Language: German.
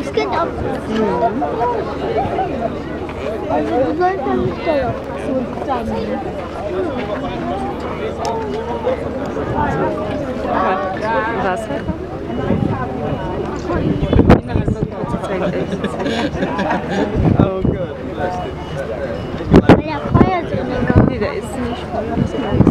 aufs Kind aufpassen. Also du sollst dann nicht doll aufpassen und zusammen. Wasser? Innerhalb von kurzer Zeit echt. Weil der Feuer drin ist. Nee, da ist nicht Feuer.